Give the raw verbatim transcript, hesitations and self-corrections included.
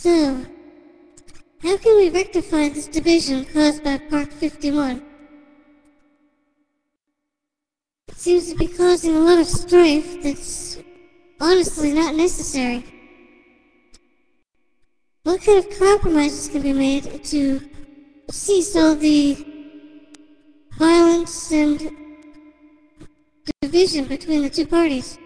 So, how can we rectify this division caused by Park fifty-one? It seems to be causing a lot of strife that's honestly not necessary. What kind of compromises can be made to cease all the violence and division between the two parties?